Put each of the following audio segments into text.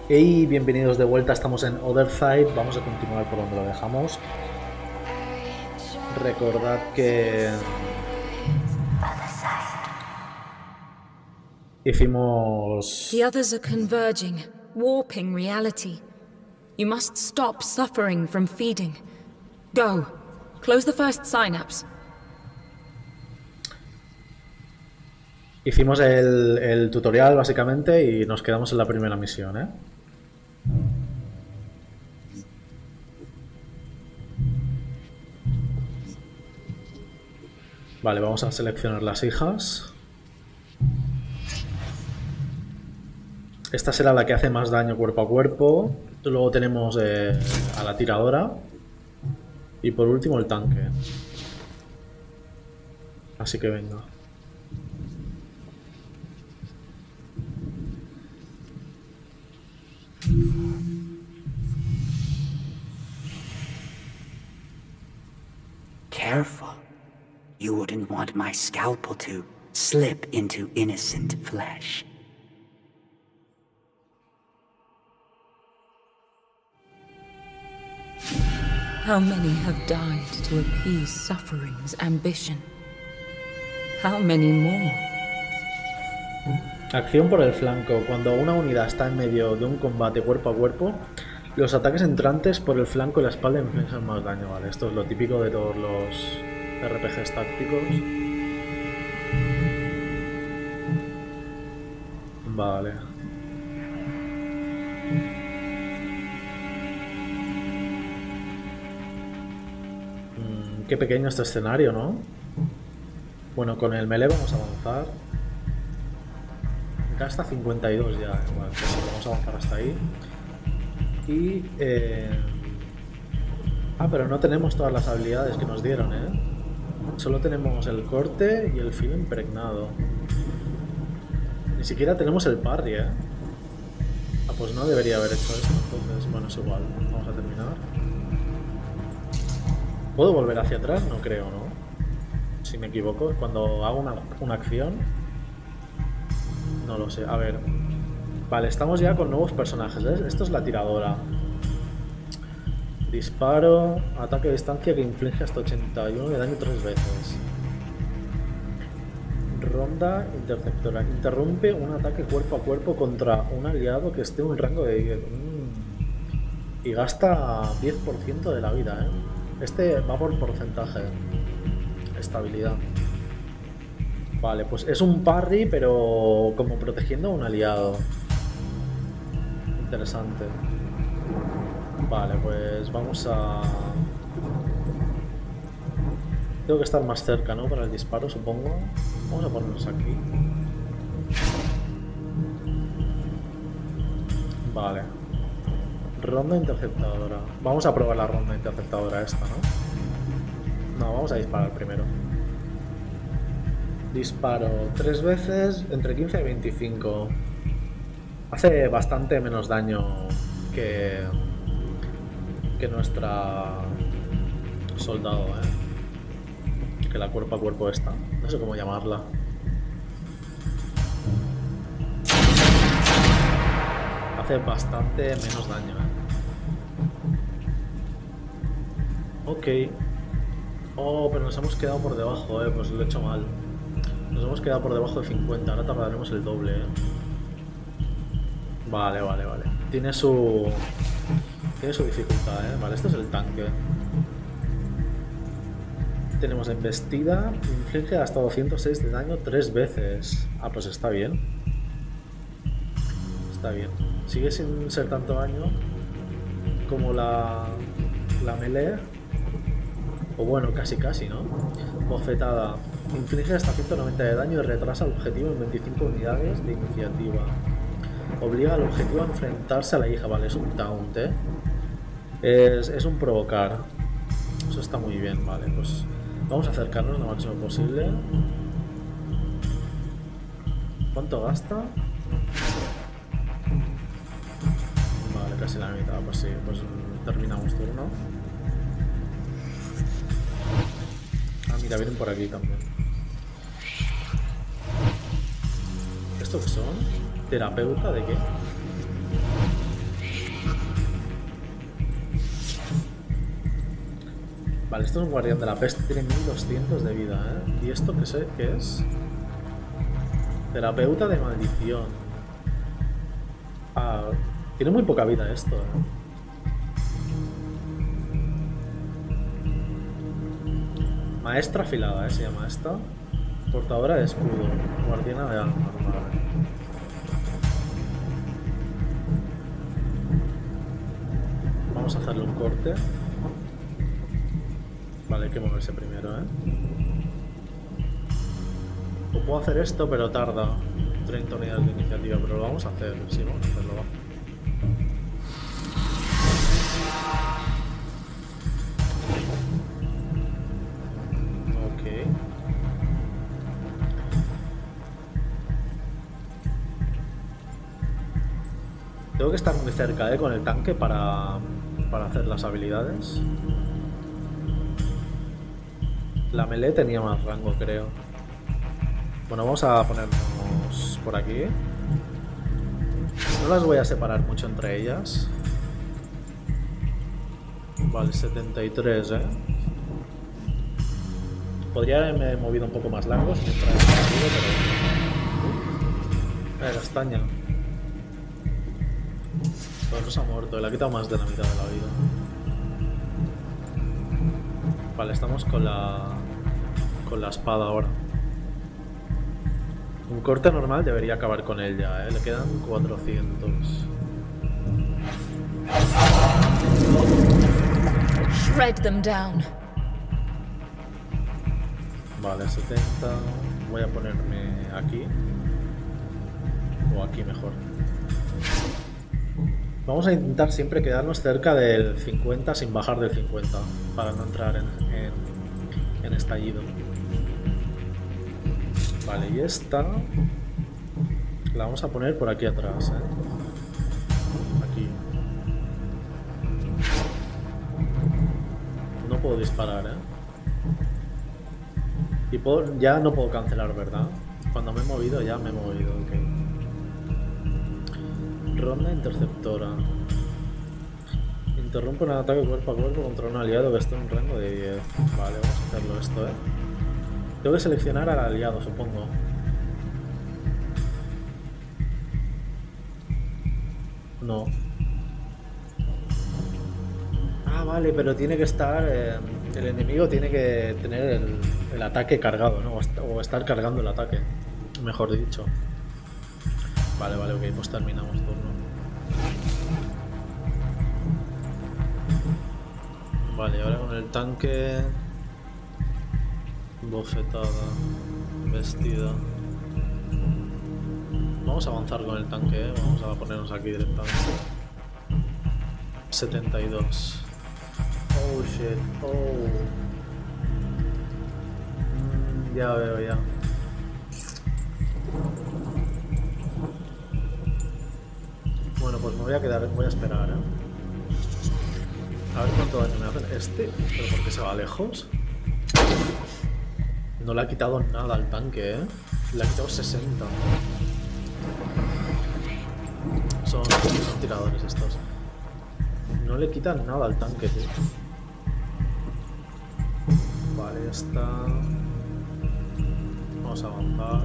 Hey, bienvenidos de vuelta, estamos en Otherside, vamos a continuar por donde lo dejamos. Recordad que hicimos... The others are converging, warping reality. You must stop suffering from feeding. Go. Close the first synapse. Hicimos el tutorial básicamente y nos quedamos en la primera misión, ¿eh? Vale, vamos a seleccionar las hijas. Esta será la que hace más daño cuerpo a cuerpo. Luego tenemos a la tiradora. Y por último el tanque. Así que venga. Careful. You wouldn't want my scalpel to slip into innocent flesh. How many have died to appease suffering's ambition? How many more? Acción por el flanco. Cuando una unidad está en medio de un combate cuerpo a cuerpo, los ataques entrantes por el flanco y la espalda infligen más daño. Vale, esto es lo típico de todos los RPGs tácticos. Vale. Qué pequeño este escenario, ¿no? Bueno, con el melee vamos a avanzar. Acá está 52 ya, bueno, pues vamos a avanzar hasta ahí. Y... pero no tenemos todas las habilidades que nos dieron, ¿eh? Solo tenemos el corte y el filo impregnado. Ni siquiera tenemos el parry, ¿eh? Pues no debería haber hecho esto, entonces, bueno, es igual. Vamos a terminar. ¿Puedo volver hacia atrás? No creo, ¿no? Si me equivoco, cuando hago una acción... No lo sé, a ver. Vale, estamos ya con nuevos personajes, ¿ves? Esto es la tiradora. Disparo, ataque a distancia que inflige hasta 81 de daño 3 veces. Ronda interceptora. Interrumpe un ataque cuerpo a cuerpo contra un aliado que esté en un rango de 10. Y gasta 10% de la vida, ¿eh? Este va por porcentaje. Estabilidad. Vale, pues es un parry, pero como protegiendo a un aliado. Interesante. Vale, pues vamos a... Tengo que estar más cerca, ¿no? Para el disparo, supongo. Vamos a ponernos aquí. Vale. Ronda interceptadora. Vamos a probar la ronda interceptadora esta, ¿no? No, vamos a disparar primero. Disparo 3 veces, entre 15 y 25. Hace bastante menos daño que nuestra soldado, ¿eh? Que la cuerpo a cuerpo esta. No sé cómo llamarla. Hace bastante menos daño, ¿eh? Ok. Oh, pero nos hemos quedado por debajo, pues lo he hecho mal. Nos hemos quedado por debajo de 50, ahora tardaremos el doble, Vale. Tiene su dificultad, Vale, este es el tanque. Tenemos embestida, inflige hasta 206 de daño 3 veces. Pues está bien. Está bien. Sigue sin ser tanto daño como la melee. O bueno, casi, ¿no? Bofetada. Inflige hasta 190 de daño y retrasa el objetivo en 25 unidades de iniciativa. Obliga al objetivo a enfrentarse a la hija. Vale, es un taunt, Es un provocar. Eso está muy bien, vale. Pues vamos a acercarnos lo máximo posible. ¿Cuánto gasta? Vale, casi la mitad. Pues sí, pues terminamos turno. Mira, vienen por aquí también. ¿Esto qué son? ¿Terapeuta de qué? Vale, esto es un guardián de la peste, tiene 1200 de vida, ¿eh? ¿Y esto qué sé qué es? Terapeuta de maldición. Ah, tiene muy poca vida esto, ¿eh? Maestra afilada, ¿eh? Se llama esta. Portadora de escudo. Guardiana de alma. Vale. Vamos a hacerle un corte. Vale, hay que moverse primero, ¿eh? O puedo hacer esto, pero tarda 30 unidades de iniciativa, pero lo vamos a hacer. Sí, vamos a hacerlo, va. Ok. Tengo que estar muy cerca, con el tanque para hacer las habilidades. La melee tenía más rango, creo. Bueno, vamos a ponernos por aquí. No las voy a separar mucho entre ellas. Vale, 73, ¿eh? Podría haberme movido un poco más largos mientras he movido, pero... castaña. Pues no se ha muerto, le ha quitado más de la mitad de la vida. Vale, estamos con la espada ahora. Un corte normal debería acabar con él ya, ¿eh? Le quedan 400. Shred them down. Vale, 70. Voy a ponerme aquí. O aquí mejor. Vamos a intentar siempre quedarnos cerca del 50 sin bajar del 50 para no entrar en estallido. Vale, y esta la vamos a poner por aquí atrás, ¿eh? Aquí. No puedo disparar, ¿eh? Y ya no puedo cancelar, ¿verdad? Cuando me he movido, ya me he movido, ok. Ronda interceptora. Interrumpe un ataque cuerpo a cuerpo contra un aliado que esté en un rango de 10. Vale, vamos a hacerlo esto, ¿eh? Tengo que seleccionar al aliado, supongo. No. Ah, vale, pero tiene que estar... el enemigo tiene que tener el ataque cargado, ¿no? O estar cargando el ataque, mejor dicho. Vale, vale, ok, pues terminamos turno. Vale, ahora con el tanque... Bofetada. Vestida. Vamos a avanzar con el tanque, ¿eh? Vamos a ponernos aquí directamente. 72. Oh shit, oh. Ya veo, ya. Bueno, pues me voy a quedar, voy a esperar, ¿eh? A ver cuánto daño me hacen. ¿Pero por qué se va lejos? No le ha quitado nada al tanque, ¿eh? Le ha quitado 60. Son tiradores estos. No le quitan nada al tanque, tío. Vale, está... Vamos a avanzar.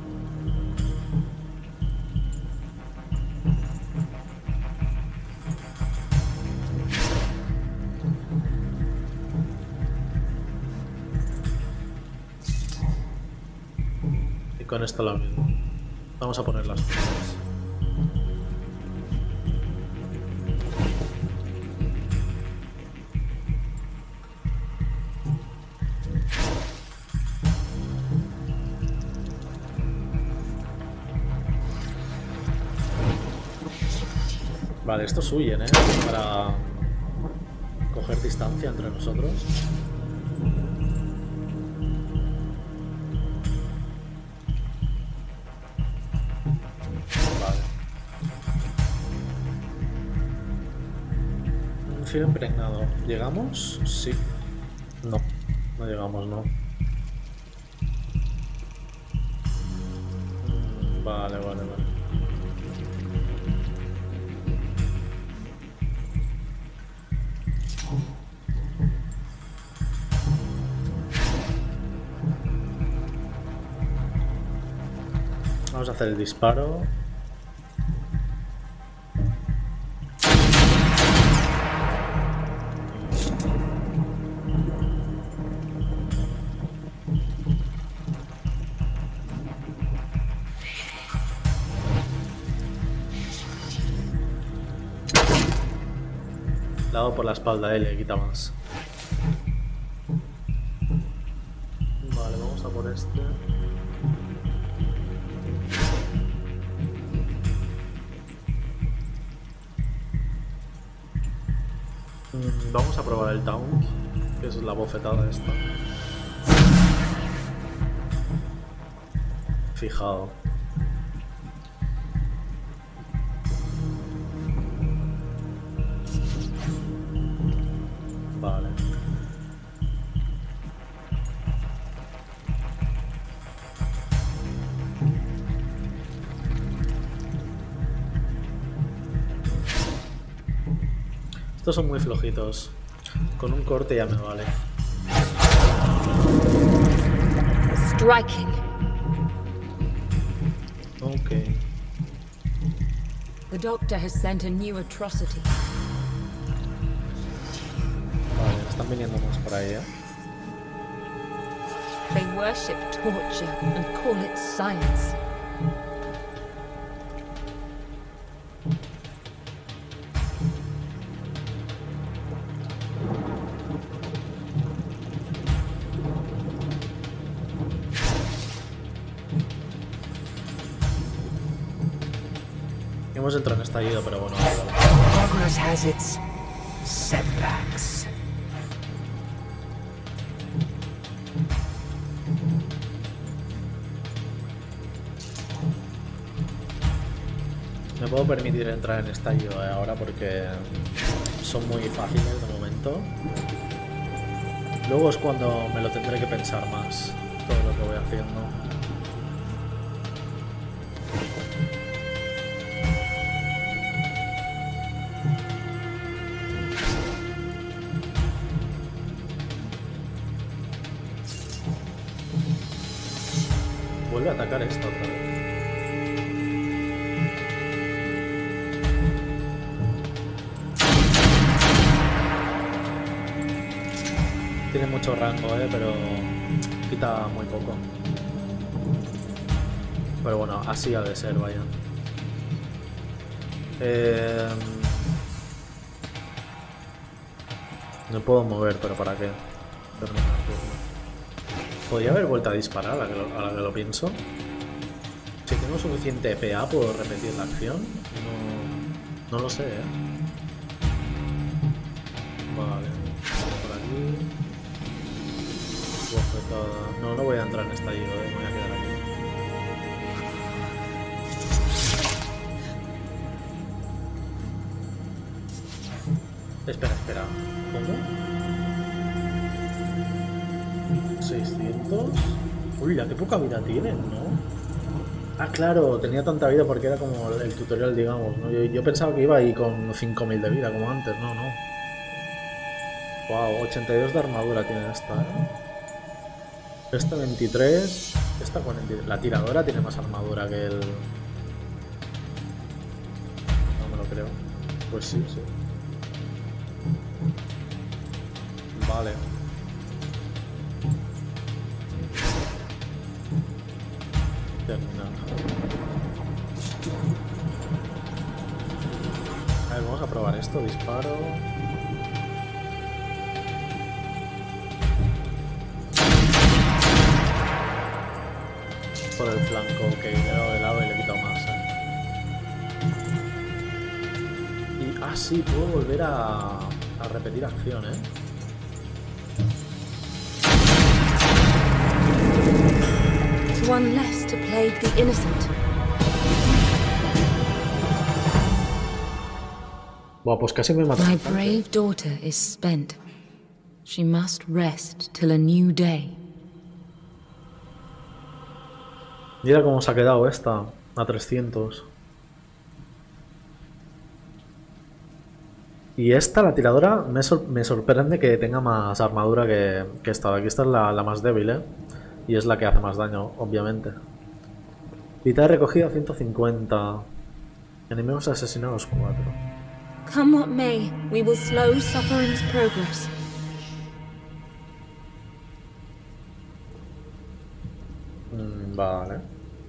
Y con esto lo mismo. Vamos a poner las cosas. Vale, estos huyen, ¿eh? Para coger distancia entre nosotros. Vale. Un filo impregnado. ¿Llegamos? Sí. No. No llegamos, no. Vale, vale, vale. Vamos a hacer el disparo. Le hago por la espalda, le quita más. Vale, vamos a por este. Vamos a probar el taunt, que es la bofetada esta. Fijado. Vale. Estos son muy flojitos. Con un corte ya me vale. Striking. Ok. The doctor has sent a new atrocity. Vale, están viniendo más por ahí, ¿eh? They worship torture and call it science. Hemos entrado en estallido, pero bueno. Progress has its setbacks. Me puedo permitir entrar en estallido ahora porque son muy fáciles de momento. Luego es cuando me lo tendré que pensar más, todo lo que voy haciendo. Vuelve a atacar esta otra vez. Tiene mucho rango, pero quita muy poco. Pero bueno, así ha de ser, vaya. No puedo mover, pero ¿para qué? Terminar el turno. Podría haber vuelto a disparar a la que lo pienso. Si tengo suficiente PA, ¿puedo repetir la acción? No lo sé, Vale, por aquí. Bofetada. No voy a entrar en estallido, me voy a quedar aquí. Espera. ¿Cómo? 600. Uy, la que poca vida tienen, ¿no? Ah, claro, tenía tanta vida porque era como el tutorial, digamos, ¿no? Yo pensaba que iba ahí con 5000 de vida, como antes, no. Wow, 82 de armadura tiene esta, Esta 23, esta 43. La tiradora tiene más armadura que el... No me lo creo. Pues sí. Vale. Terminado. A ver, vamos a probar esto. Disparo. Por el flanco, ok, le he dado de lado y le he quitado más, Y sí, puedo volver a repetir acción, One less to plague the innocent. Buah, pues casi me mata. My brave daughter is spent. She must rest till a new day. Mira cómo se ha quedado esta, a 300. Y esta, la tiradora, me sorprende que tenga más armadura que esta. Aquí esta es la más débil, Y es la que hace más daño, obviamente. Vida recogida 150. Enemigos asesinados 4. Come what may, we will slow suffering's progress. Vale.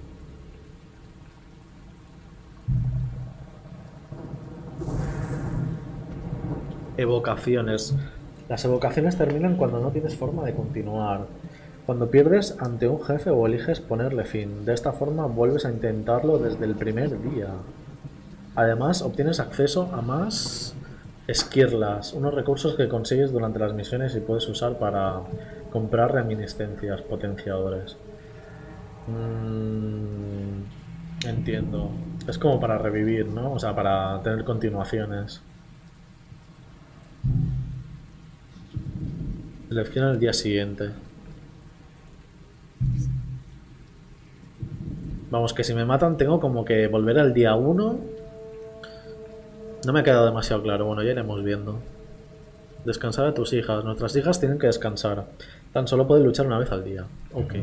Evocaciones. Las evocaciones terminan cuando no tienes forma de continuar. Cuando pierdes ante un jefe o eliges ponerle fin. De esta forma vuelves a intentarlo desde el primer día. Además, obtienes acceso a más esquirlas, unos recursos que consigues durante las misiones y puedes usar para comprar reminiscencias, potenciadores. Entiendo. Es como para revivir, ¿no? O sea, para tener continuaciones. Selecciona el día siguiente. Vamos, que si me matan tengo como que volver al día 1. No me ha quedado demasiado claro. Bueno, ya iremos viendo. Descansar a tus hijas. Nuestras hijas tienen que descansar. Tan solo pueden luchar una vez al día. Ok.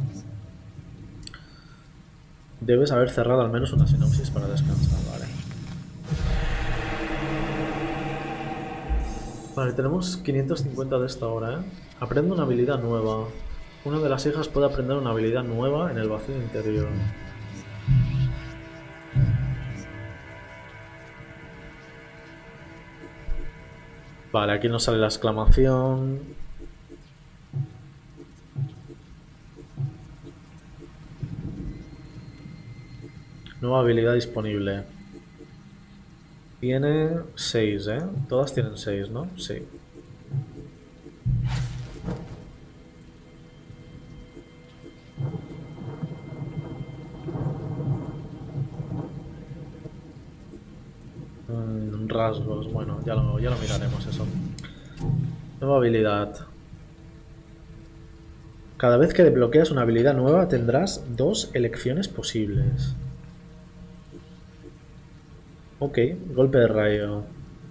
Debes haber cerrado al menos una sinopsis para descansar, vale. Vale, tenemos 550 de esta hora, ¿eh? Aprende una habilidad nueva. Una de las hijas puede aprender una habilidad nueva en el vacío interior. Vale, aquí nos sale la exclamación. Nueva habilidad disponible. Tiene 6, ¿eh? Todas tienen 6, ¿no? Sí. Rasgos, bueno, ya lo miraremos eso. Nueva habilidad. Cada vez que desbloqueas una habilidad nueva tendrás 2 elecciones posibles. Ok, golpe de rayo.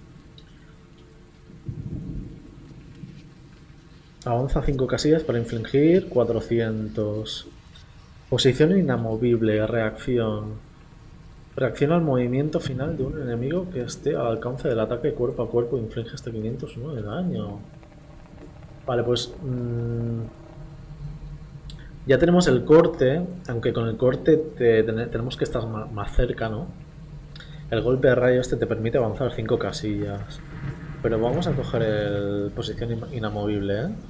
Avanza 5 casillas para infligir 400. Posición inamovible, reacción. Reacciona al movimiento final de un enemigo que esté al alcance del ataque cuerpo a cuerpo e inflige hasta 501 de daño. Vale, pues... ya tenemos el corte, aunque con el corte tenemos que estar más cerca, ¿no? El golpe de rayo este te permite avanzar 5 casillas. Pero vamos a coger el posición inamovible, ¿eh?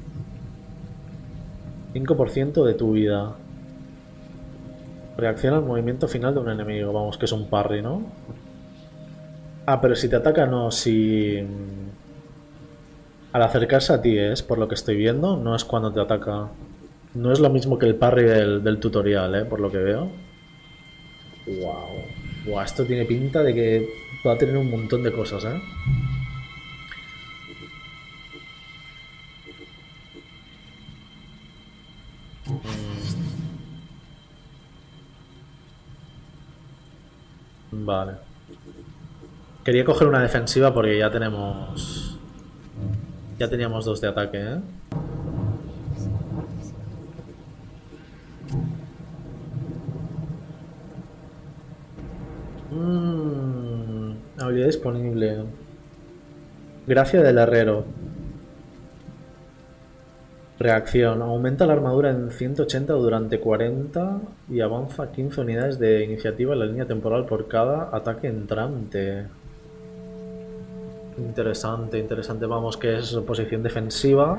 5% de tu vida. Reacciona al movimiento final de un enemigo. Vamos, que es un parry, ¿no? Ah, pero si te ataca, no. Si... al acercarse a ti es, por lo que estoy viendo, no es cuando te ataca. No es lo mismo que el parry del tutorial, ¿eh? Por lo que veo. Wow. Wow, esto tiene pinta de que va a tener un montón de cosas, ¿eh? Vale. Quería coger una defensiva porque ya tenemos... ya teníamos 2 de ataque, ¿eh? Habilidad disponible. Gracia del herrero. Reacción. Aumenta la armadura en 180 durante 40 y avanza 15 unidades de iniciativa en la línea temporal por cada ataque entrante. Interesante, interesante. Vamos, que es posición defensiva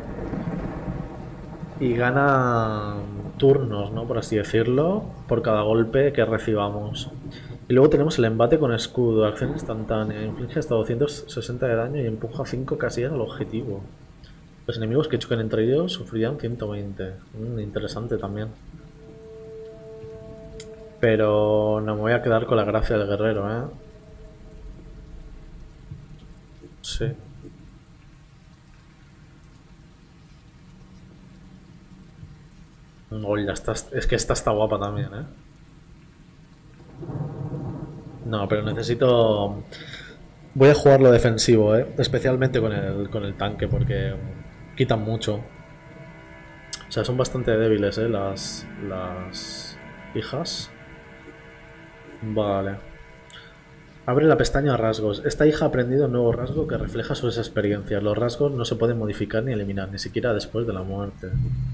y gana turnos, ¿no? Por así decirlo, por cada golpe que recibamos. Y luego tenemos el embate con escudo, acción instantánea, inflige hasta 260 de daño y empuja 5 casillas al objetivo. Los enemigos que choquen entre ellos sufrirán 120. Interesante también. Pero no me voy a quedar con la gracia del guerrero, ¿eh? Sí. Oye, es que esta está guapa también, ¿eh? No, pero necesito... voy a jugarlo defensivo, ¿eh? Especialmente con el tanque, porque quitan mucho. O sea, son bastante débiles, ¿eh? Las hijas. Vale. Abre la pestaña rasgos. Esta hija ha aprendido un nuevo rasgo que refleja sus experiencias. Los rasgos no se pueden modificar ni eliminar, ni siquiera después de la muerte.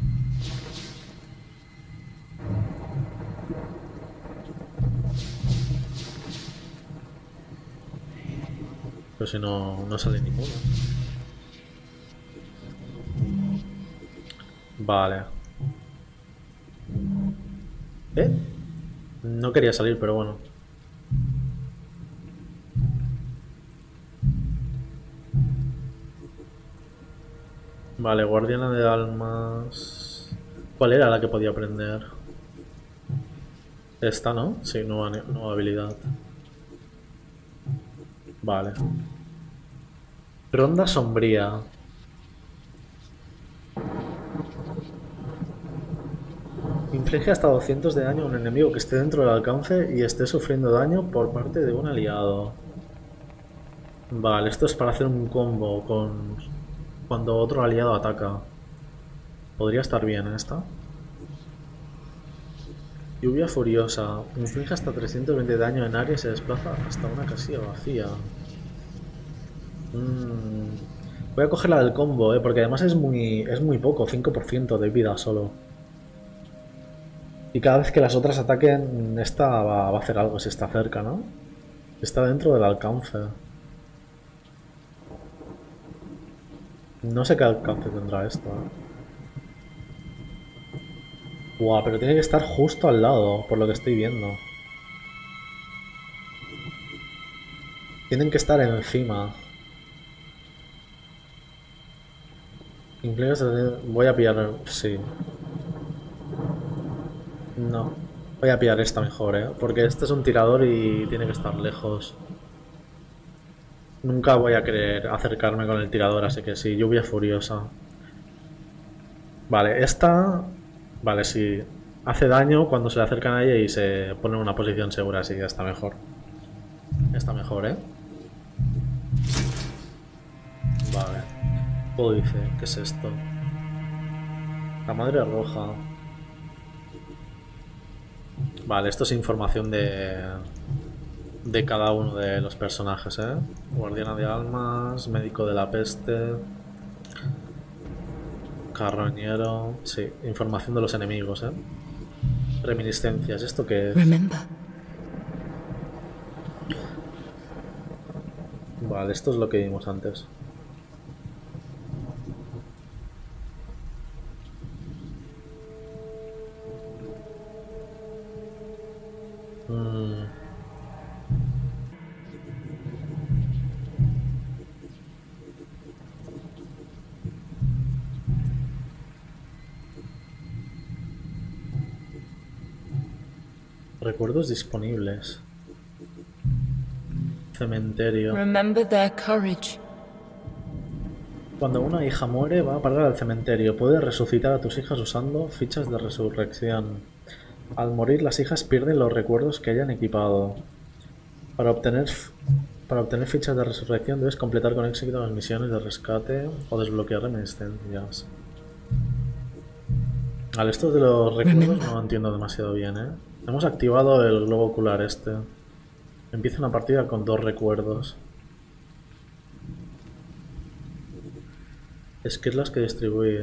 Pero si no sale ninguno. Vale. No quería salir, pero bueno. Vale, guardiana de almas. ¿Cuál era la que podía aprender? Esta, ¿no? Sí, nueva habilidad. Vale. Ronda sombría. Inflige hasta 200 de daño a un enemigo que esté dentro del alcance y esté sufriendo daño por parte de un aliado. Vale, esto es para hacer un combo con cuando otro aliado ataca. Podría estar bien esta. Lluvia furiosa. Inflige hasta 320 de daño en área y se desplaza hasta una casilla vacía. Voy a coger la del combo, porque además es muy poco, 5% de vida solo. Y cada vez que las otras ataquen, esta va a hacer algo si está cerca, ¿no? Está dentro del alcance. No sé qué alcance tendrá esto, ¿eh? Buah, pero tiene que estar justo al lado, por lo que estoy viendo. Tienen que estar encima. Voy a pillar... Sí. No. Voy a pillar esta mejor, ¿eh? Porque este es un tirador y tiene que estar lejos. Nunca voy a querer acercarme con el tirador, así que sí, lluvia furiosa. Vale, esta... Vale, sí. Hace daño cuando se le acercan a ella y se pone en una posición segura, así que está mejor. Está mejor, ¿eh? Vale. Códice, ¿qué es esto? La madre roja. Vale, esto es información de cada uno de los personajes, ¿eh? Guardiana de almas, médico de la peste, carroñero... Sí, información de los enemigos, ¿eh? Reminiscencias, ¿esto qué es? Vale, esto es lo que vimos antes. Recuerdos disponibles. Cementerio. Remember their courage. Cuando una hija muere, va a parar al cementerio. Puedes resucitar a tus hijas usando fichas de resurrección. Al morir, las hijas pierden los recuerdos que hayan equipado. Para obtener fichas de resurrección debes completar con éxito las misiones de rescate o desbloquear reminiscencias. Vale, esto de los recuerdos no lo entiendo demasiado bien, ¿eh? Hemos activado el globo ocular este. Empieza una partida con 2 recuerdos. Esquirlas que distribuir.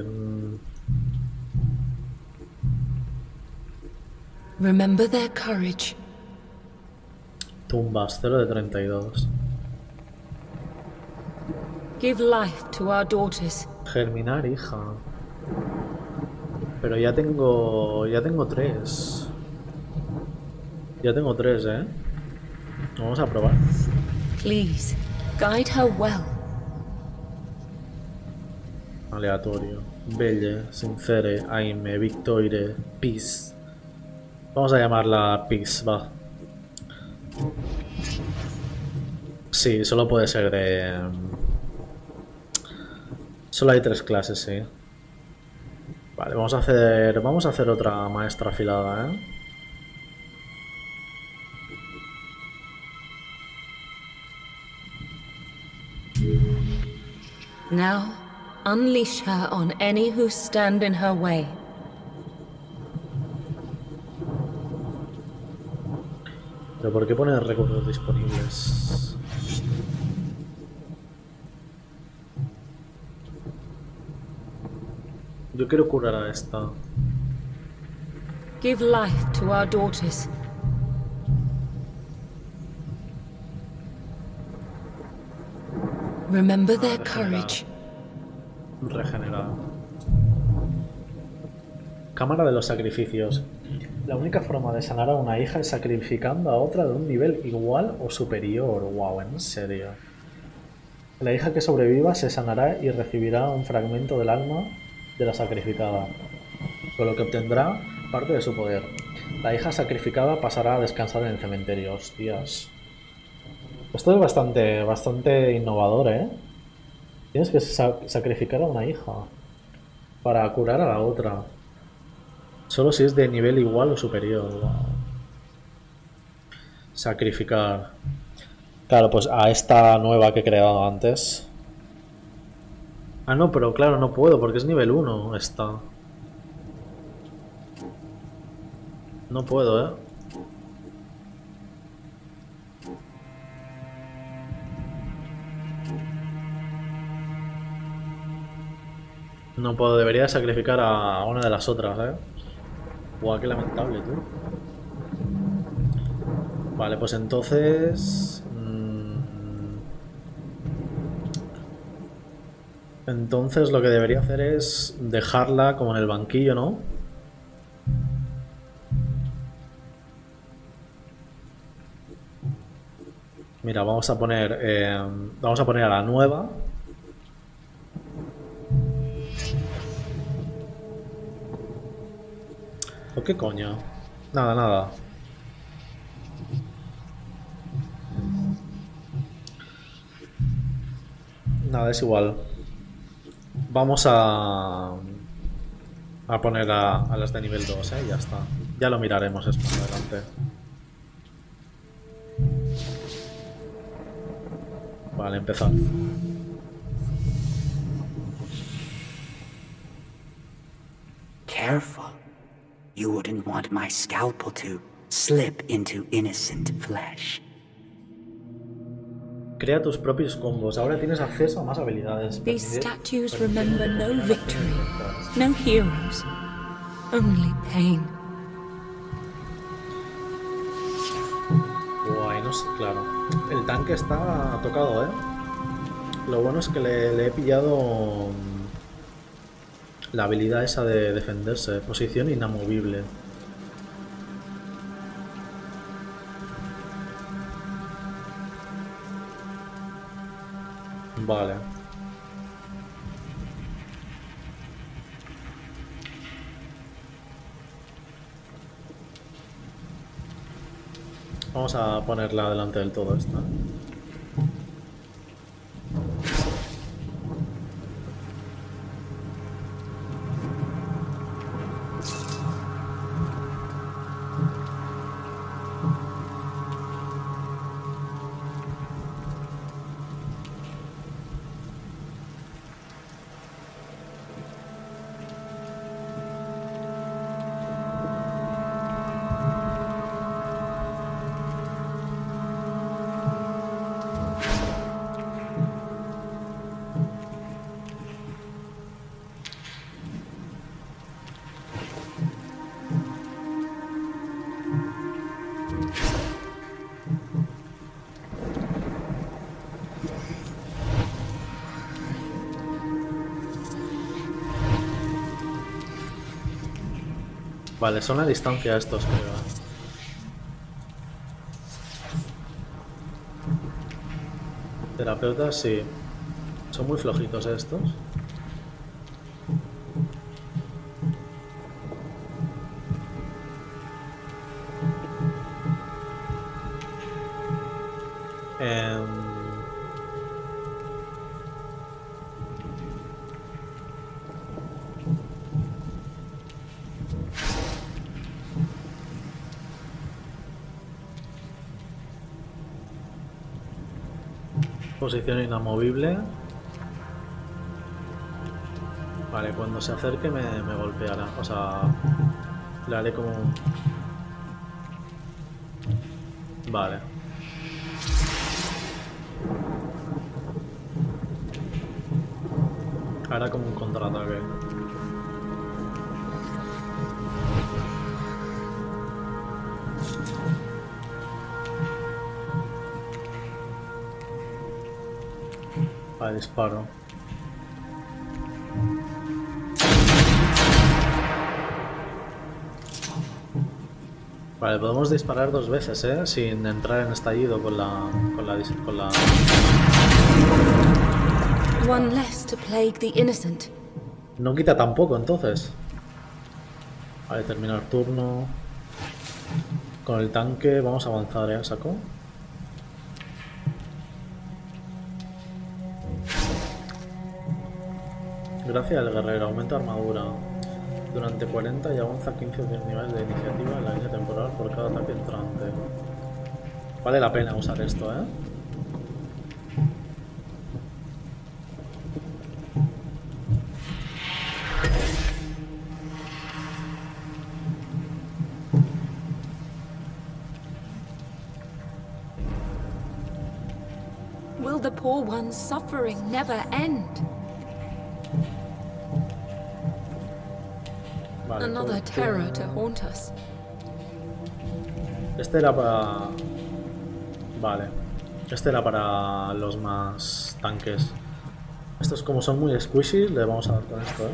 Remember their courage. Tumbas, 0 de 32. Give life to our daughters. Germinar, hija. Pero ya tengo 3. Ya tengo 3, ¿eh? Vamos a probar. Please, guide her well. Aleatorio. Belle, Sincere, Aime, Victoire, Peace. Vamos a llamarla Peace, va. Sí, solo puede ser de... Solo hay 3 clases, sí. Vale, vamos a hacer otra maestra afilada, ¿eh? Now, unleash her on any who stand in her way. ¿Pero por qué pone recursos disponibles? Yo quiero curar a esta. Give life to our daughters. Remember their courage. Regenerar. Cámara de los sacrificios. La única forma de sanar a una hija es sacrificando a otra de un nivel igual o superior. Wow, en serio. La hija que sobreviva se sanará y recibirá un fragmento del alma de la sacrificada, con lo que obtendrá parte de su poder. La hija sacrificada pasará a descansar en el cementerio. Hostias. Esto es bastante innovador, ¿eh? Tienes que sacrificar a una hija para curar a la otra. Solo si es de nivel igual o superior. Wow. Sacrificar. Claro, pues a esta nueva que he creado antes. Ah, no, pero claro, no puedo porque es nivel 1 esta. No puedo, ¿eh? No puedo, debería sacrificar a una de las otras, ¿eh? Buah, qué lamentable, tú. Vale, pues entonces... Entonces lo que debería hacer es dejarla como en el banquillo, ¿no? Mira, vamos a poner a la nueva. ¿O qué coño? Nada, nada. Nada, es igual. Vamos a poner a las de nivel 2, ¿eh? Ya está. Ya lo miraremos esto más adelante. Vale, empezar. Careful. You wouldn't want my scalpel to slip into innocent flesh. Crea tus propios combos. Ahora tienes acceso a más habilidades. These statues remember no victory, no heroes, only pain. Guay, no sé, claro. El tanque está tocado, ¿eh? Lo bueno es que le he pillado la habilidad esa de defenderse. Posición inamovible. Vale. Vamos a ponerla delante del todo esta. Vale, son a distancia estos, creo. Terapeutas, sí. Son muy flojitos estos. Posición inamovible. Vale, cuando se acerque me golpeará. O sea, le haré como... Vale. Ahora como un contraataque. Vale, disparo. Vale, podemos disparar 2 veces, sin entrar en estallido con la... One less to plague the innocent. No quita tampoco, entonces. Vale, terminar turno. Con el tanque vamos a avanzar, saco. Gracias al guerrero, aumenta armadura durante 40 y avanza 15 niveles de iniciativa en la línea temporal por cada ataque entrante. Vale la pena usar esto, Will the poor one's suffering never end? Vale, Another terror to haunt us. Este era para... Vale. Este era para los más tanques. Estos como son muy squishy, le vamos a dar con esto,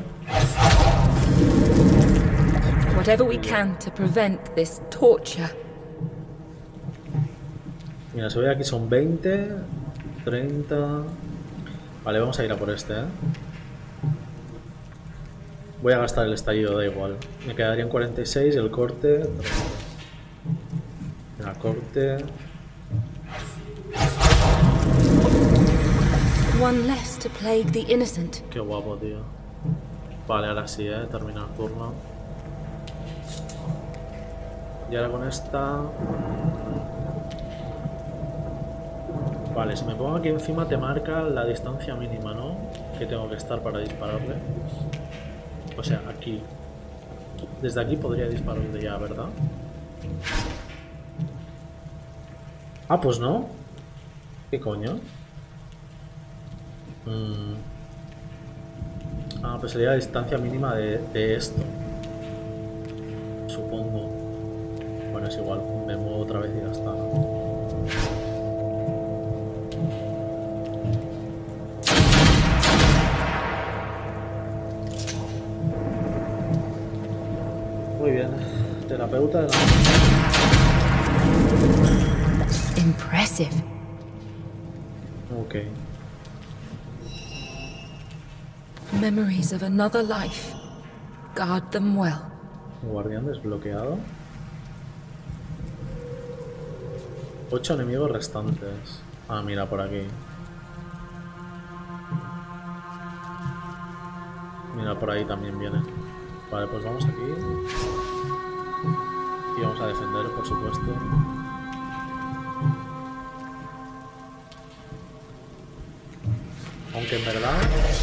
Whatever we can to prevent this torture. Mira, si voy aquí son 20, 30... Vale, vamos a ir a por este, Voy a gastar el estallido, da igual. Me quedarían 46 y el corte... 30. Mira, corte... One less to plague the innocent. Qué guapo, tío. Vale, ahora sí, terminar turno. Y ahora con esta... Vale, si me pongo aquí encima te marca la distancia mínima, ¿no? Que tengo que estar para dispararle. O sea, aquí. Desde aquí podría dispararle ya, ¿verdad? Ah, pues no. ¿Qué coño? Ah, pues sería la distancia mínima de esto. Supongo. Bueno, es igual. Me muevo otra vez y ya está, ¿no? Muy bien. Terapeuta de la... Impressive. Ok. Memories of another life. Guard them well. Guardián desbloqueado. 8 enemigos restantes. Ah, mira, por aquí. Mira, por ahí también viene. Vale, pues vamos aquí. Y vamos a defender, por supuesto. Aunque en verdad...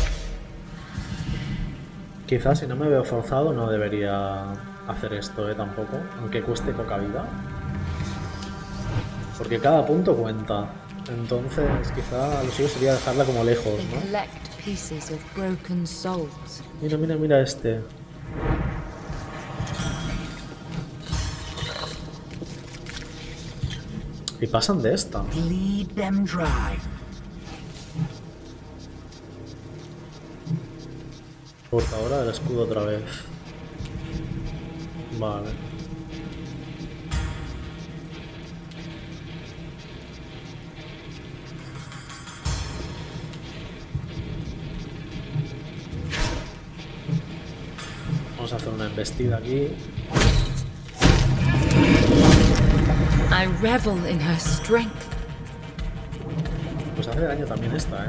Quizás si no me veo forzado no debería hacer esto, tampoco. Aunque cueste poca vida. Porque cada punto cuenta. Entonces quizá lo suyo sería dejarla como lejos, ¿no? Mira, mira, mira este. Y pasan de esta. Bleed them dry. Portadora del escudo otra vez. Vale. Vamos a hacer una embestida aquí. I revel in her strength. Pues hace daño también esta,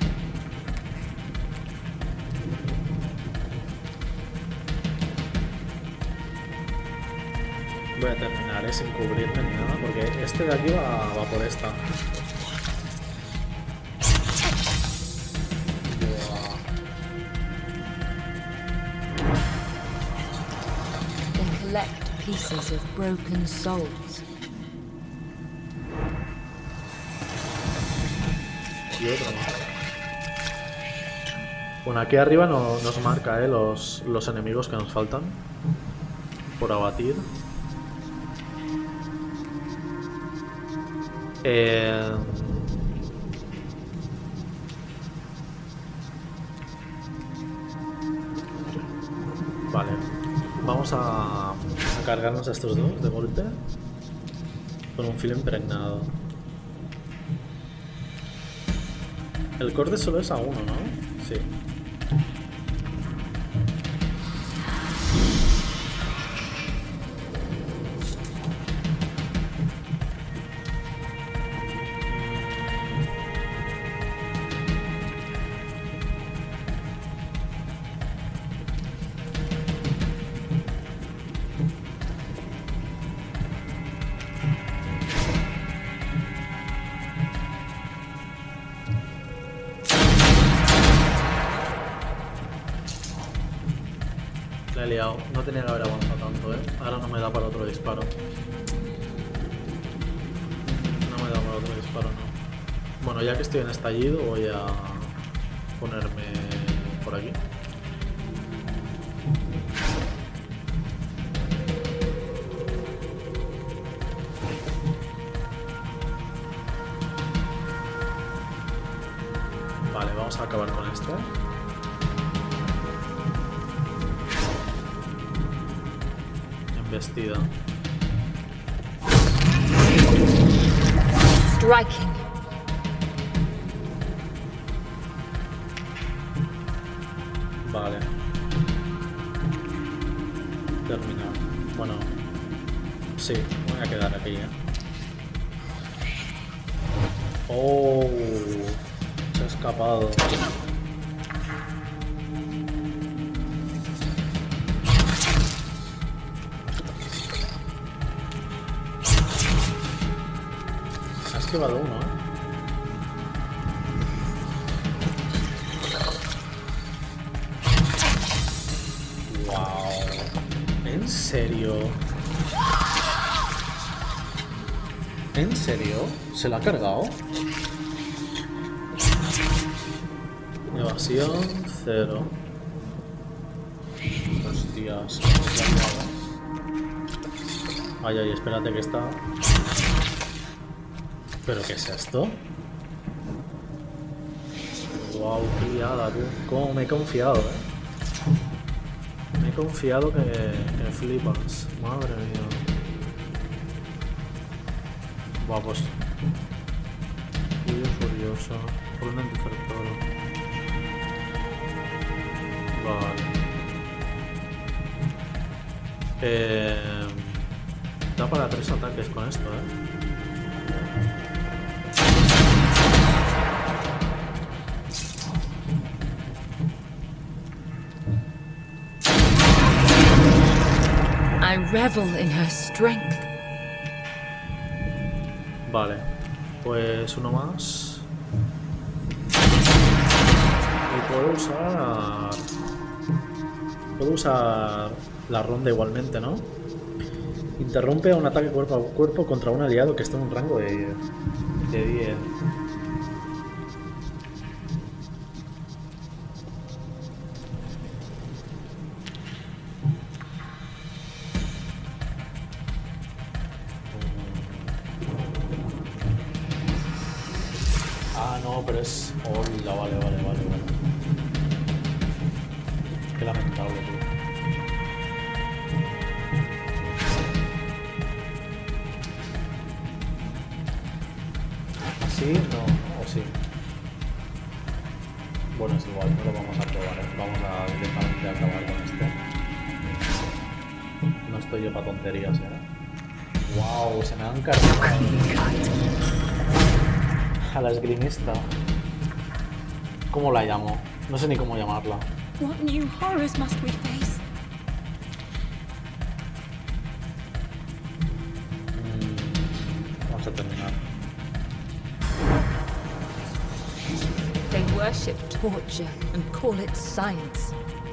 Voy a terminar, sin cubrirme ni nada, porque este de aquí va por esta. Then collect pieces of broken souls. Y otro más. Bueno, aquí arriba nos marca los enemigos que nos faltan por abatir. Vale, vamos a cargarnos a estos dos de golpe con un filo impregnado. El corte solo es a uno, ¿no? Sí. La he liado. No tenía que haber avanzado tanto, ¿eh? Ahora no me da para otro disparo. No me da para otro disparo, no. Bueno, ya que estoy en estallido, voy a ponerme por aquí. Vale, vamos a acabar con este. Embestida. Striking. Vale. Terminado. Bueno. Sí, me voy a quedar aquí, ¿eh? Oh, se ha escapado. Ha esquivado uno, ¿eh? Wow. ¿En serio? ¿En serio? ¿Se la ha cargado? Evasión 0. Hostias. Ay, ay, espérate que está... ¿Pero qué es esto? Wow, qué liada, tú. ¿Cómo me he confiado, Me he confiado que flipas. Madre mía. Buah, pues... Fluido furioso. Runa antifertor. Vale. Da para 3 ataques con esto, I revel in her strength. Vale, pues uno más. Y puedo usar la ronda igualmente, ¿no? Interrumpe un ataque cuerpo a cuerpo contra un aliado que está en un rango de 10. Ah, no, pero es... Hola, vale. Qué lamentable, tío. ¿Sí? No, o sí. Bueno, es igual, no lo vamos a probar, ¿eh? Vamos a directamente acabar con este. No estoy yo para tonterías, Wow, se me han cargado a la esgrimista. ¿Cómo la llamo? No sé ni cómo llamarla. What new horrors must we face? Vamos a terminar. They worship torture and call it science.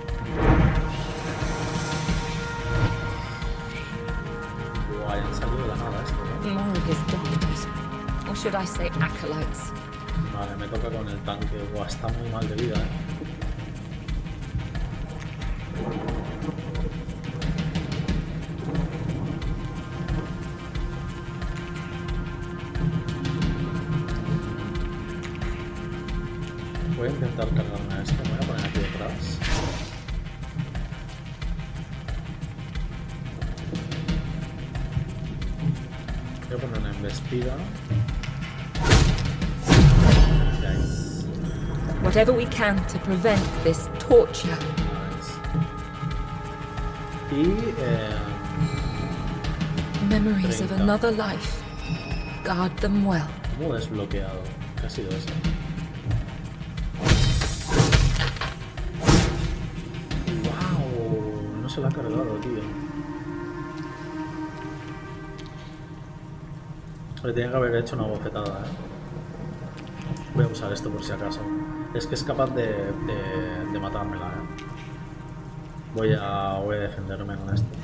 Guay, han salido de la nada esto, More of his doctors. Or should I say acolytes? Vale, me toca con el tanque. Buah, está muy mal de vida, Voy a intentar cargarme a esto. Me voy a poner aquí detrás. Voy a poner una embestida. Whatever we can to prevent this torture. Nice. Y Memories of 30. another life. Guard them well. ¿Cómo desbloqueado? ¿Qué ha sido eso? ¡Wow! No se la ha cargado, tío. Le tenía que haber hecho una bofetada, Voy a usar esto por si acaso. Es que es capaz de matármela, Voy a defenderme con esto.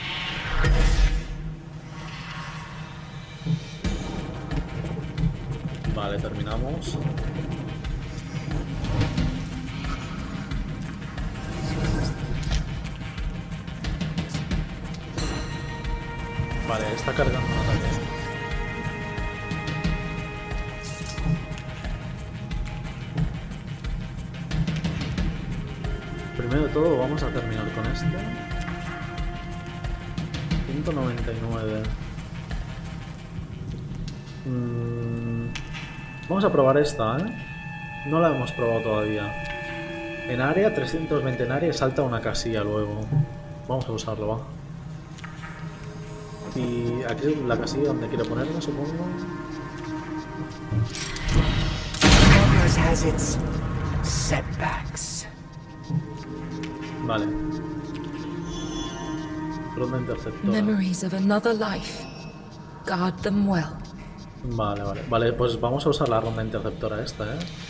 Vale, terminamos. Vale, está cargando un ataque. Primero de todo vamos a terminar con este. 199. Vamos a probar esta, No la hemos probado todavía. En área, 320 en área y salta una casilla luego. Vamos a usarlo, va. Y aquí es la casilla donde quiero ponerla, supongo. Progress has its setbacks. Vale. Ronda interceptora. Memories of another life. Guard them well. Vale, vale. Vale, pues vamos a usar la ronda interceptora esta,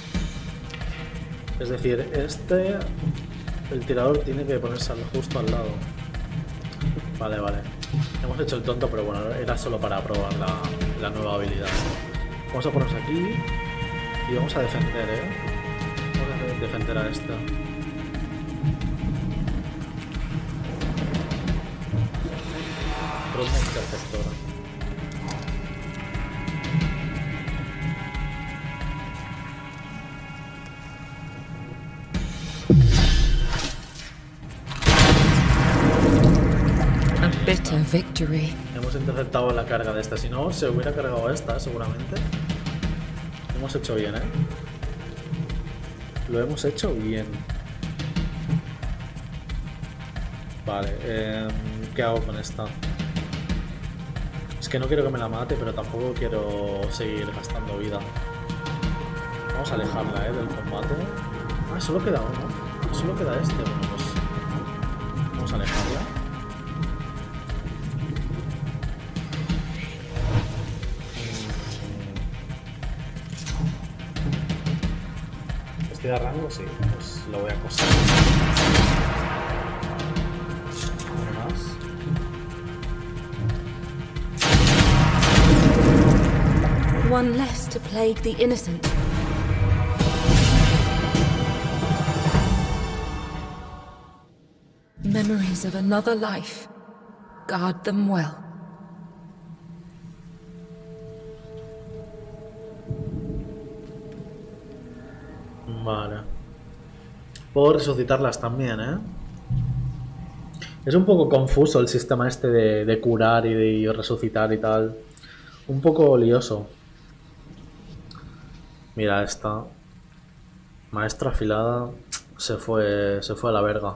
Es decir, el tirador tiene que ponerse justo al lado. Vale, vale. Hemos hecho el tonto, pero bueno, era solo para probar la nueva habilidad. Vamos a ponernos aquí y vamos a defender, Vamos a defender a esta. Ronda interceptora. Bitter victory. Hemos interceptado la carga de esta, si no se hubiera cargado esta seguramente. Lo hemos hecho bien, Lo hemos hecho bien. Vale, ¿qué hago con esta? Es que no quiero que me la mate, pero tampoco quiero seguir gastando vida. Vamos a alejarla, del combate. Ah, solo queda uno. Solo queda este. Bueno, pues vamos a alejarla. ¿Estoy a rango? Sí, pues lo voy a coser. Uno más. One less to plague the innocent. Memories of another life. Guard them well. Vale. Puedo resucitarlas también, Es un poco confuso el sistema este de curar y de resucitar y tal. Un poco lioso. Mira esta. Maestra afilada. Se fue a la verga.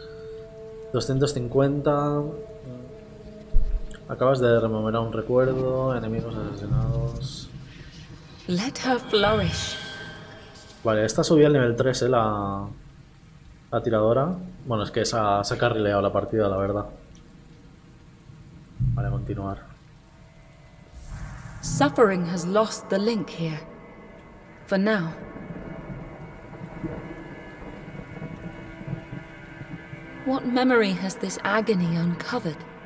250. Acabas de rememorar un recuerdo. Enemigos asesinados. Let her flourish. Vale, esta subía al nivel 3, la tiradora. Bueno, es que se ha carrileado la partida, la verdad. Vale, continuar. Suffering has lost the link here. For now. What memory has this agony uncovered?